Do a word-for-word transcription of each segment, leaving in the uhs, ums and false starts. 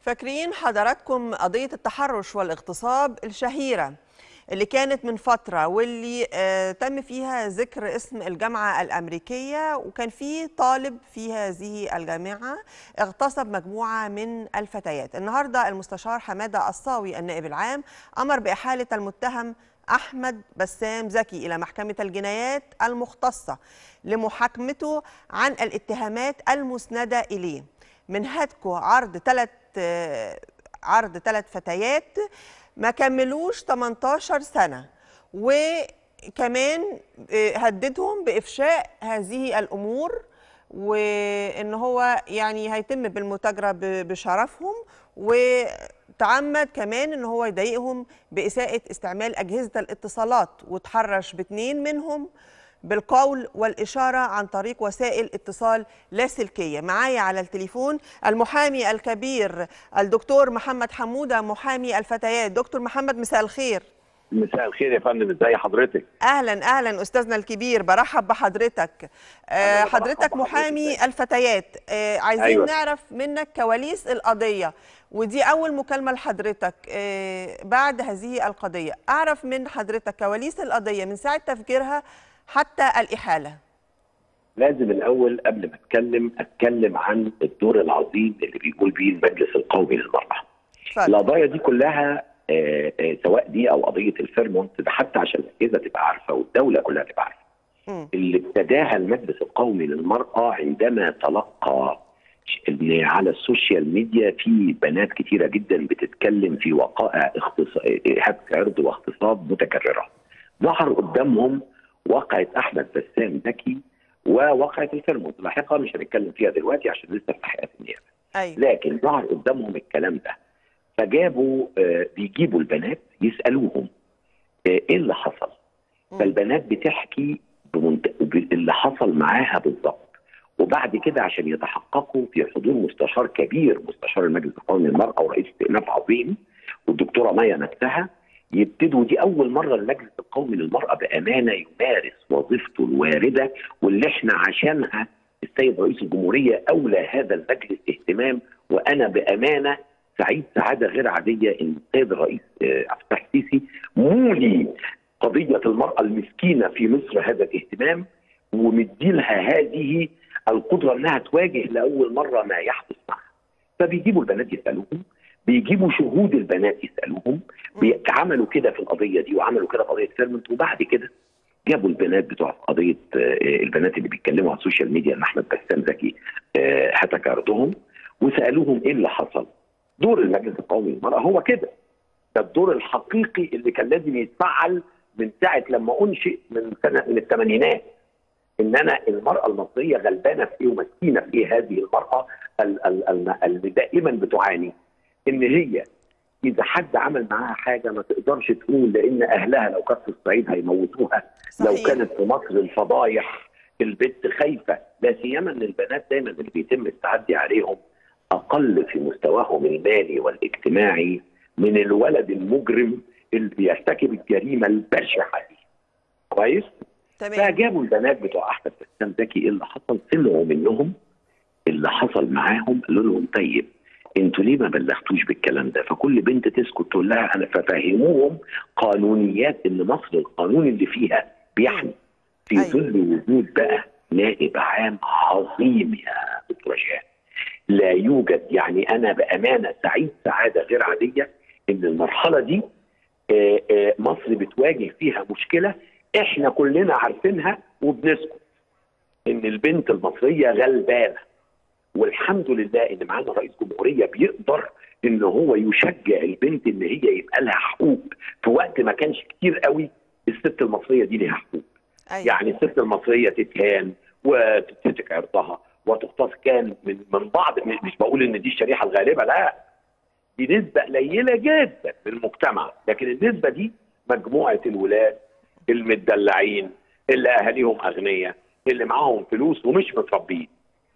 فاكرين حضراتكم قضية التحرش والاغتصاب الشهيرة اللي كانت من فترة، واللي آه تم فيها ذكر اسم الجامعة الأمريكية، وكان في طالب في هذه الجامعة اغتصب مجموعة من الفتيات. النهاردة المستشار حمادة الصاوي النائب العام أمر بإحالة المتهم أحمد بسام زكي إلى محكمة الجنايات المختصة لمحاكمته عن الاتهامات المسندة إليه، من هتكه عرض ثلاث عرض ثلاث فتيات ما كملوش تمنتاشر سنة، وكمان هددهم بإفشاء هذه الأمور، وإن هو يعني هيتم بالمتاجرة بشرفهم، وتعمد كمان إن هو يضايقهم بإساءة استعمال أجهزة الاتصالات، وتحرش باثنين منهم بالقول والإشارة عن طريق وسائل اتصال لاسلكية. معايا على التليفون المحامي الكبير الدكتور محمد حمودة، محامي الفتيات. دكتور محمد، مساء الخير. مساء الخير يا فندم، ازي حضرتك؟ اهلا اهلا استاذنا الكبير، برحب بحضرتك. أه حضرتك محامي الفتيات. أه عايزين أيوة. نعرف منك كواليس القضية، ودي اول مكالمة لحضرتك أه بعد هذه القضية. اعرف من حضرتك كواليس القضية من ساعة تفجيرها حتى الإحالة. لازم الأول قبل ما أتكلم أتكلم عن الدور العظيم اللي بيقول بيه المجلس القومي للمرأة. القضايا دي كلها آآ آآ سواء دي أو قضية الفيرمونت ده، حتى عشان الأجهزة تبقى عارفة والدولة كلها تبقى عارفة، اللي ابتداها المجلس القومي للمرأة عندما تلقى إن على السوشيال ميديا في بنات كتيرة جدا بتتكلم في وقائع هتك عرض واغتصاب متكررة. ظهر قدامهم واقعة أحمد بسام زكي وواقعة الفيرمونت، لاحقا مش هنتكلم فيها دلوقتي عشان لسه في تحقيقات النيابة. أيوة. لكن ظهر قدامهم الكلام ده، فجابوا آه بيجيبوا البنات يسألوهم آه ايه اللي حصل؟ م. فالبنات بتحكي بمنت... اللي حصل معاها بالظبط، وبعد كده عشان يتحققوا في حضور مستشار كبير، مستشار المجلس القومي للمرأة ورئيس استئناف عظيم والدكتورة مايا نفسها، يبتدوا. دي أول مرة المجلس القومي للمرأة بأمانة يمارس وظيفته الواردة واللي احنا عشانها السيد رئيس الجمهورية أولى هذا المجلس اهتمام، وأنا بأمانة سعيد سعادة غير عادية إن السيد الرئيس عبد الفتاح السيسي مولي قضية المرأة المسكينة في مصر هذا الاهتمام، ومديلها هذه القدرة أنها تواجه لأول مرة ما يحدث معها. فبيجيبوا البنات يسألوهم، بيجيبوا شهود البنات يسألوهم، عملوا كده في القضية دي وعملوا كده في قضية فيرمونت، وبعد كده جابوا البنات بتوع قضية البنات اللي بيتكلموا على السوشيال ميديا ان احمد بسام زكي هتك عرضهم، وسألوهم ايه اللي حصل. دور المجلس القومي للمرأة هو كده، ده الدور الحقيقي اللي كان لازم يتفعل من ساعة لما أنشئ من سنة من الثمانينات، ان انا المرأة المصرية غلبانة في ايه ومسكينة في ايه. هذه المرأة اللي دائما بتعاني ان هي اذا حد عمل معاها حاجه ما تقدرش تقول، لان اهلها لو كانت في الصعيد هيموتوها. صحيح. لو كانت في مصر الفضايح، البنت خايفه، لا سيما ان البنات دايما اللي بيتم التعدي عليهم اقل في مستواهم المالي والاجتماعي من الولد المجرم اللي بيرتكب الجريمه البشعه دي. كويس؟ تمام. فجابوا البنات بتوع احمد بسام زكي ايه اللي حصل، سمعوا منهم اللي حصل معاهم، قالوا لهم طيب انتوا ليه ما بلغتوش بالكلام ده؟ فكل بنت تسكت تقول لها انا، ففهموهم قانونيات ان مصر القانون اللي فيها بيحمي في ظل وجود بقى نائب عام عظيم يا دكتور جهاد. لا يوجد، يعني انا بامانه سعيد سعاده غير عاديه ان المرحله دي آآ آآ مصر بتواجه فيها مشكله احنا كلنا عارفينها وبنسكت، ان البنت المصريه غلبانه، والحمد لله ان معانا رئيس جمهوريه بيقدر ان هو يشجع البنت ان هي يبقى لها حقوق في وقت ما كانش كتير قوي الست المصريه دي ليها حقوق. أيوة. يعني الست المصريه تتهان وتتهتك عرضها وتغتصب كان من من بعض، مش بقول ان دي الشريحه الغالبه، لا، دي نسبه قليله جدا من المجتمع، لكن النسبه دي مجموعه الولاد المدلعين اللي اهاليهم اغنياء اللي معاهم فلوس ومش متربيين.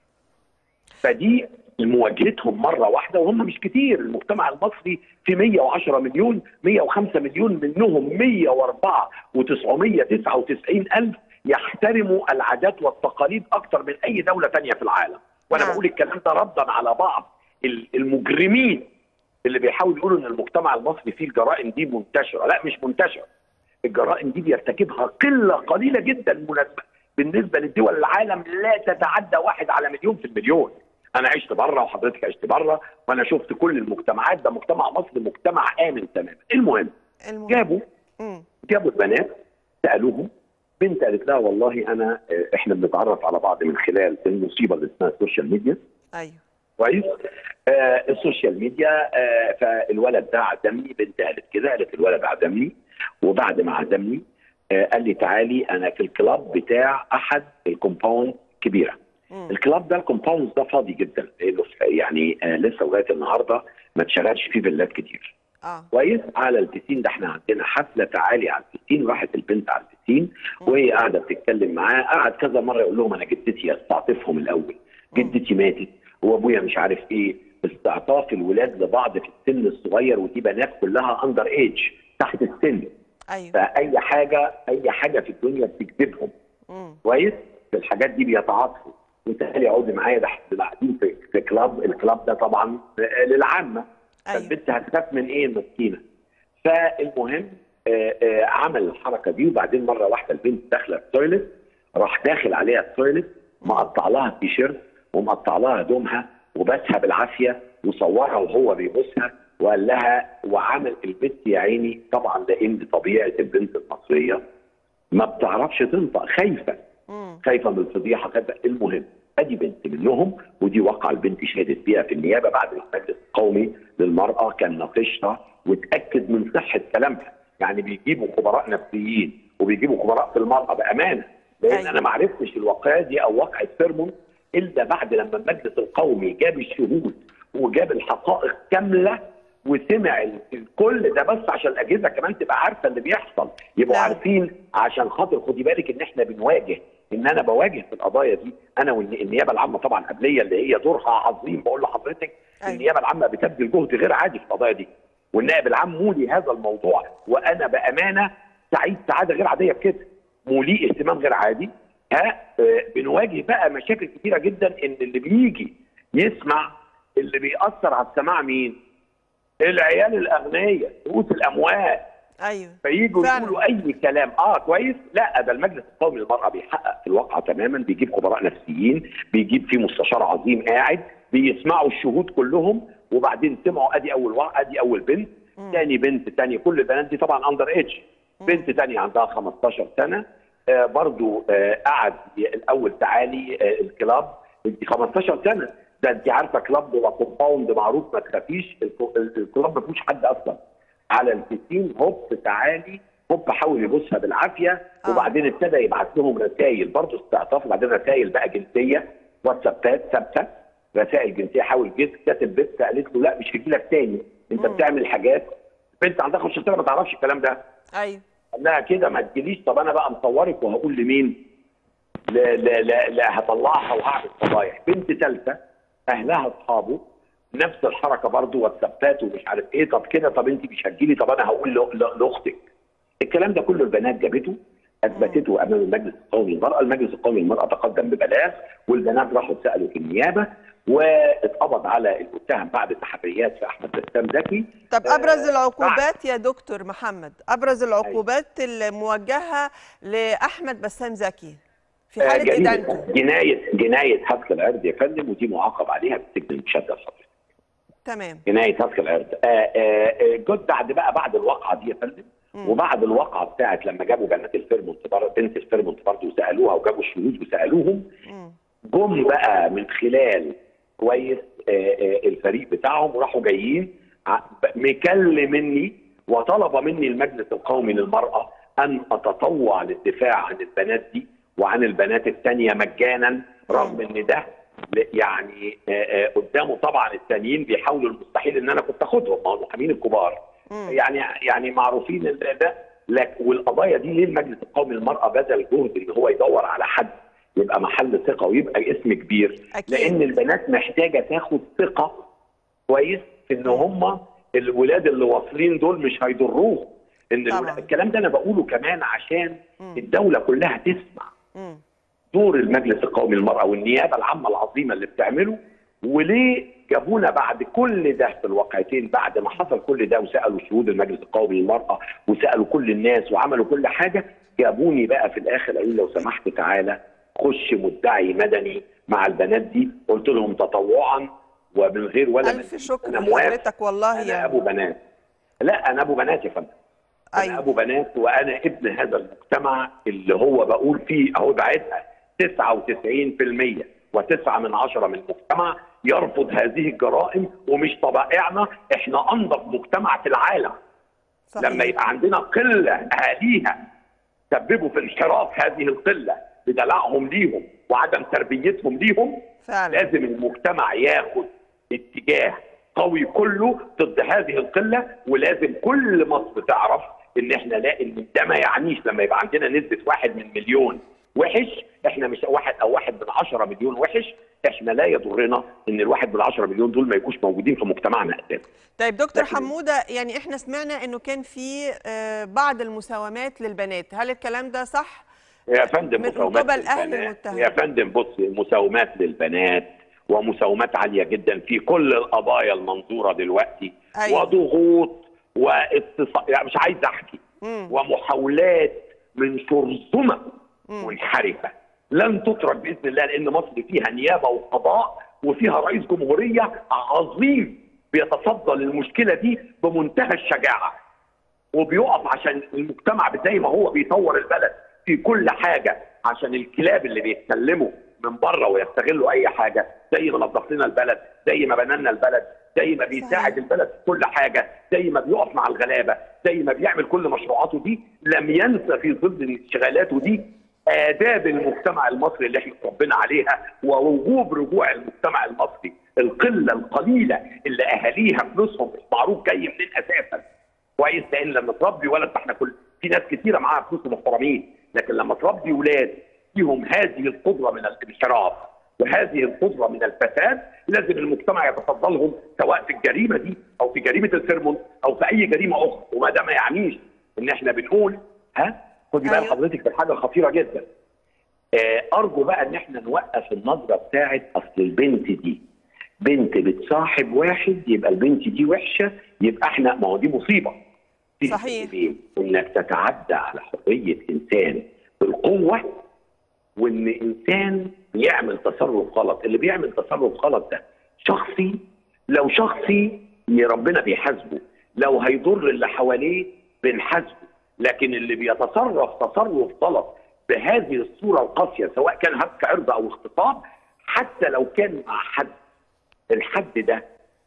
فدي مواجهتهم مره واحده، وهم مش كتير. المجتمع المصري في مية وعشرة مليون، مية وخمسة مليون، منهم مية وأربعة وتسعمية وتسعة وتسعين ألف يحترموا العادات والتقاليد اكتر من اي دوله ثانيه في العالم. وانا نعم. بقول الكلام ده ردا على بعض المجرمين اللي بيحاول يقولوا ان المجتمع المصري فيه الجرائم دي منتشره، لا مش منتشره. الجرائم دي بيرتكبها قله قليله جدا مناسبه بالنسبه للدول العالم لا تتعدى واحد على مليون في المليون. انا عشت بره وحضرتك عشت بره وانا شفت كل المجتمعات، ده مجتمع مصر مجتمع امن تماما. المهم, المهم. جابوا مم. جابوا البنات سالوهم، بنت قالت لها والله انا احنا بنتعرف على بعض من خلال المصيبه اللي اسمها السوشيال ميديا. ايوه كويس. آه السوشيال ميديا. آه فالولد ده عزمني، بنت قالت كده، قالت الولد عزمني وبعد ما عزمني آه قال لي تعالي انا في الكلاب بتاع احد الكومباوند كبيره. مم. الكلاب ده الكومباوند ده فاضي جدا يعني آه لسه لغايه النهارده ما اتشغلش فيه فيلات كتير. اه كويس. على البسين ده احنا عندنا حفله، تعالي على البسين. راحت البنت على البسين وهي قاعده بتتكلم معاه، قعد كذا مره يقول لهم انا جدتي، استعطفهم الاول، جدتي ماتت وابويا مش عارف ايه، استعطاف الولاد لبعض في السن الصغير، ودي بنات كلها اندر ايج تحت السن. ايوه فاي حاجه اي حاجه في الدنيا بتجذبهم. كويس. في الحاجات دي بيتعاطفوا. وتخيلي اقعدي معايا، ده احنا قاعدين في, في كلاب، الكلاب ده طبعا للعامه. أيوة. فالبنت هتخاف من ايه المسكينه؟ فالمهم آآ آآ عمل الحركه دي، وبعدين مره واحده البنت داخله التويلت، راح داخل عليها التويلت مقطع لها التيشيرت ومقطع لها هدومها وبسها بالعافيه وصورها وهو بيبوسها وقال لها، وعمل البنت يا عيني طبعا ده ان طبيعه البنت المصريه ما بتعرفش تنطق، خايفه خايفه من الفضيحه، خايفه. المهم ادي بنت منهم، ودي وقع البنت شهدت بيها في النيابه بعد المجلس القومي للمراه كان ناقشها وتاكد من صحه كلامها. يعني بيجيبوا خبراء نفسيين وبيجيبوا خبراء في المراه بامانه، لان أيوة. انا ما عرفتش الواقعه دي او واقعه فيرمونت الا بعد لما المجلس القومي جاب الشهود وجاب الحقائق كامله وسمع الكل ده، بس عشان الاجهزه كمان تبقى عارفه اللي بيحصل، يبقوا لا. عارفين، عشان خاطر خدي بالك ان احنا بنواجه، ان انا بواجه في القضايا دي انا والنيابه العامه طبعا قبليه اللي هي دورها عظيم. بقول لحضرتك أيوة. النيابه العامه بتبذل جهد غير عادي في القضايا دي، والنائب العام مولي هذا الموضوع، وانا بامانه سعيد سعاده غير عاديه بكده، مولي اهتمام غير عادي. ها آه بنواجه بقى مشاكل كثيره جدا، ان اللي بيجي يسمع اللي بيأثر على السماع مين؟ العيال الاغنياء، رؤوس الاموال. ايوه فييجوا يقولوا اي كلام. اه كويس. لا ده المجلس القومي للمراه بيحقق في الواقعه تماما، بيجيب خبراء نفسيين، بيجيب فيه مستشار عظيم قاعد بيسمعوا الشهود كلهم، وبعدين سمعوا ادي اول واقعه، ادي اول بنت، ثاني بنت، ثاني، كل البنات دي طبعا اندر ايدج. بنت ثانيه عندها خمستاشر سنه آه برضو آه قعد الاول تعالي آه الكلاب، انت خمستاشر سنه، ده انت عارفه كلاب وكومباوند معروف ما تخافيش، الكلاب ما فيهوش حد اصلا. على البسين هوب تعالي هوب حاول يبوسها بالعافيه. آه. وبعدين ابتدى يبعت لهم رسائل برضه استعطاف، وبعدين رسائل بقى جنسيه، واتسابات ثابته، رسائل جنسيه. حاول جيت كاتب بنت قالت له لا مش هجي لك تاني، انت مم. بتعمل حاجات. بنت عندها خمستاشر سنه ما تعرفش الكلام ده. ايوه. قال لها كده ما تجيليش. طب انا بقى مصورك وهقول لمين؟ لا لا لا, لا هطلعها وهعمل فضايح. بنت ثالثه اهلها اصحابه نفس الحركه برضه، واتسابات ومش عارف ايه. طب كده، طب انت مش هتجيلي، طب انا هقول لاختك. الكلام ده كله البنات جابته اثبتته امام المجلس القومي للمراه، المجلس القومي للمراه تقدم ببلاغ، والبنات راحوا سالوا في النيابه واتقبض على المتهم بعد تحريات في احمد بسام زكي. طب ابرز آه العقوبات يا دكتور محمد، ابرز العقوبات الموجهه لاحمد بسام زكي في حاله ادانته؟ جنايه جنايه هتك العرض يا فندم، ودي معاقب عليها بالسجن المشدد حضرتك. تمام. جنايه هتك العرض. جد بعد بقى بعد الواقعه دي يا فندم، وبعد الواقعه بتاعت لما جابوا بنات الفيرمونت بنت الفيرمونت برضه وسالوها وجابوا الشهود وسالوهم، جم بقى من خلال كويس الفريق بتاعهم وراحوا جايين مكلمني وطلب مني المجلس القومي للمراه ان اتطوع للدفاع عن البنات دي وعن البنات الثانيه مجانا، رغم ان ده يعني قدامه طبعا الثانيين بيحاولوا المستحيل ان انا كنت اخدهم، ما هو المحامين الكبار يعني يعني معروفين ده. لكن والقضايا دي ليه المجلس القومي للمراه بذل جهد ان هو يدور على حد يبقى محل ثقه ويبقى اسم كبير؟ أكيد. لان البنات محتاجه تاخد ثقه كويس في ان هم الولاد اللي واصلين دول مش هيضروه. ان الكلام ده انا بقوله كمان عشان مم. الدوله كلها تسمع مم. دور المجلس القومي للمراه والنيابه العامه العظيمه اللي بتعمله، وليه جابونا بعد كل ده في الواقعتين، بعد ما حصل كل ده وسالوا شهود المجلس القومي للمراه وسالوا كل الناس وعملوا كل حاجه، جابوني بقى في الاخر قالوا لو سمحت تعالى خش مدعي مدني مع البنات دي. قلت لهم تطوعا ومن غير ولا الف شكر لحضرتك والله. انا ابو بنات. لا انا ابو بنات يا فندم. انا أيوة. ابو بنات وانا ابن هذا المجتمع اللي هو بقول فيه اهو بعدها تسعة وتسعين بالمئة وتسعة من عشرة من المجتمع يرفض هذه الجرائم، ومش طبائعنا، احنا انظف مجتمع في العالم. صحيح. لما يبقى عندنا قله اهاليها سببوا في انحراف هذه القله بدلعهم ليهم وعدم تربيتهم ليهم، فعلا. لازم المجتمع ياخد اتجاه قوي كله ضد هذه القله، ولازم كل مصر تعرف ان احنا لا، ان ده ما يعنيش لما يبقى عندنا نسبه واحد من مليون وحش، احنا مش واحد او واحد من عشرة مليون وحش، احنا لا يضرنا ان الواحد من عشرة مليون دول ما يكونوش موجودين في مجتمعنا اساسا. طيب دكتور حموده، يعني احنا سمعنا انه كان في بعض المساومات للبنات، هل الكلام ده صح؟ يا فندم من قبل اهل المتهم. يا فندم بص، مساومات للبنات ومساومات عاليه جدا في كل القضايا المنظوره دلوقتي. أيوة. وضغوط واتصال، يعني مش عايز احكي، مم. ومحاولات من شرذمه منحرفه لن تترك باذن الله، لان مصر فيها نيابه وقضاء وفيها رئيس جمهوريه عظيم بيتصدى للمشكله دي بمنتهى الشجاعه، وبيقف عشان المجتمع زي ما هو بيطور البلد في كل حاجه عشان الكلاب اللي بيتكلموا من بره ويستغلوا اي حاجه، زي ما نظف لنا البلد، زي ما بنى لنا البلد، زي ما بيساعد البلد في كل حاجه، زي ما بيقف مع الغلابه، زي ما بيعمل كل مشروعاته دي، لم ينسى في ضمن انشغالاته دي آداب المجتمع المصري اللي احنا اتربينا عليها ووجوب رجوع المجتمع المصري. القله القليله اللي اهاليها فلوسهم مش معروف جاي منين اساسا. كويس، لان لما تربي ولد، احنا كل في ناس كثيره معاها فلوس محترمين، لكن لما تربي ولاد فيهم هذه القدره من الانحراف وهذه القدره من الفساد، لازم المجتمع يتصدى لهم، سواء في الجريمه دي او في جريمه السيرمون او في اي جريمه اخرى. وما ده ما يعنيش ان احنا بنقول ها خدي بقى حضرتك في حاجه خطيره جدا. آه ارجو بقى ان احنا نوقف النظره بتاعت اصل البنت دي بنت بتصاحب واحد يبقى البنت دي وحشه، يبقى احنا، ما هو دي مصيبه. صحيح. انك تتعدى على حريه انسان بالقوه، وان انسان بيعمل تصرف غلط. اللي بيعمل تصرف غلط ده شخصي، لو شخصي ربنا بيحاسبه، لو هيضر اللي حواليه بنحاسبه، لكن اللي بيتصرف تصرف غلط بهذه الصوره القاسيه، سواء كان هتك عرض او اغتصاب، حتى لو كان مع حد، الحد ده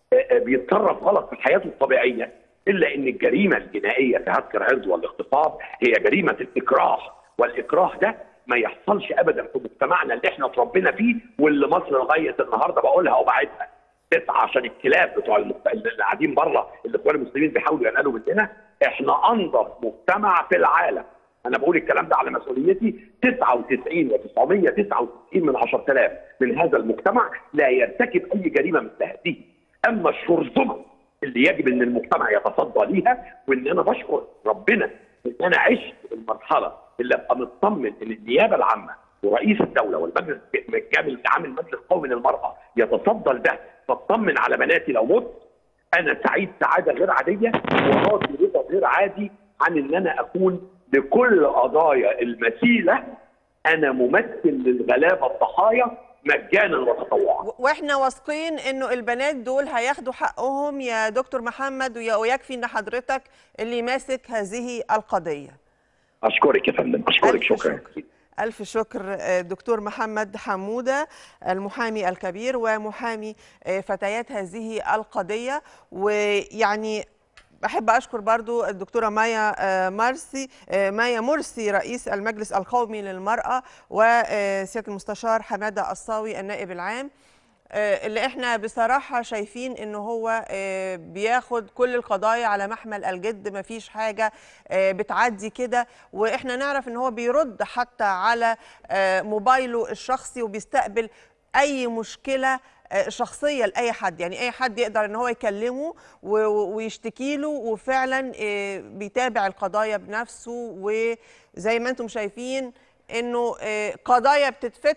بيتصرف غلط في حياته الطبيعيه، الا ان الجريمه الجنائيه في هتك العرض والاغتصاب هي جريمه الاكراه، والاكراه ده ما يحصلش ابدا في مجتمعنا اللي احنا اتربينا فيه، واللي مصر لغايه النهارده بقولها وبعدها تسعه عشان الكلاب بتوع المخت... اللي قاعدين بره، الاخوان المسلمين بيحاولوا ينقلوا مننا. احنا انظف مجتمع في العالم، انا بقول الكلام ده على مسؤوليتي. تسعة وتسعين وتسعمائة وتسعة وتسعين من عشرة آلاف من هذا المجتمع لا يرتكب اي جريمه مثل هذه. اما الشرذمه اللي يجب ان المجتمع يتصدى ليها، وان انا بشكر ربنا ان انا عشت المرحله اللي ابقى مطمن ان النيابه العامه ورئيس الدوله والمجلس الكامل عام المجلس القومي للمراه يتصدى لده، فاطمن على بناتي لو مت. انا سعيد سعاده غير عاديه وراضي رضا غير عادي عن ان انا اكون لكل قضايا المثيله انا ممثل للغلابه الضحايا مجانا وتطوعا. واحنا واثقين انه البنات دول هياخدوا حقهم يا دكتور محمد، ويكفي ان حضرتك اللي ماسك هذه القضيه. اشكرك يا فندم، اشكرك، شكرا. شكر. ألف شكر دكتور محمد حمودة، المحامي الكبير ومحامي فتيات هذه القضية. ويعني بحب أشكر برضو الدكتورة مايا مرسي مايا مرسي رئيس المجلس القومي للمرأة، وسيادة المستشار حمادة الصاوي النائب العام، اللي احنا بصراحة شايفين انه هو بياخد كل القضايا على محمل الجد، مفيش حاجة بتعدي كده، واحنا نعرف ان هو بيرد حتى على موبايله الشخصي وبيستقبل اي مشكلة شخصية لأي حد، يعني أي حد يقدر ان هو يكلمه ويشتكي له، وفعلا بيتابع القضايا بنفسه. وزي ما انتم شايفين انه قضايا بتتفتح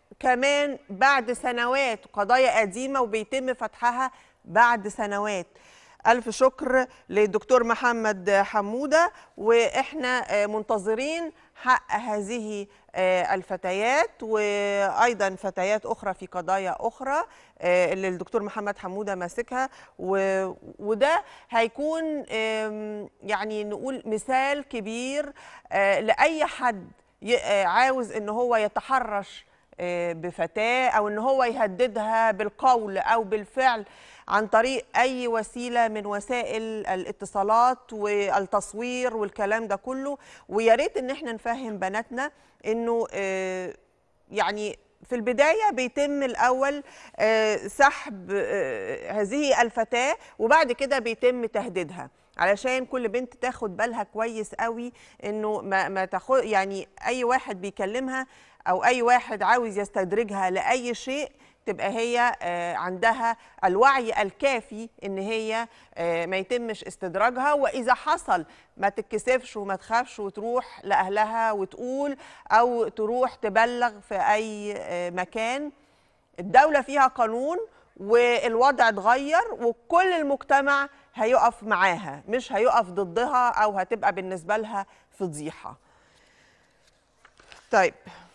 كمان بعد سنوات، قضايا قديمة وبيتم فتحها بعد سنوات. ألف شكر للدكتور محمد حمودة، وإحنا منتظرين حق هذه الفتيات وأيضا فتيات أخرى في قضايا أخرى اللي الدكتور محمد حمودة ماسكها، وده هيكون يعني نقول مثال كبير لأي حد عاوز إن هو يتحرش بفتاة أو إن هو يهددها بالقول أو بالفعل عن طريق أي وسيلة من وسائل الاتصالات والتصوير والكلام ده كله. ويا ريت إن احنا نفهم بناتنا إنه يعني في البداية بيتم الأول سحب هذه الفتاة وبعد كده بيتم تهديدها، علشان كل بنت تاخد بالها كويس قوي إنه ما ما تاخد يعني أي واحد بيكلمها أو أي واحد عاوز يستدرجها لأي شيء تبقى هي عندها الوعي الكافي ان هي ما يتمش استدراجها، واذا حصل ما تتكسفش وما تخافش وتروح لاهلها وتقول او تروح تبلغ في اي مكان. الدولة فيها قانون والوضع اتغير وكل المجتمع هيقف معاها، مش هيقف ضدها او هتبقى بالنسبة لها فضيحة. طيب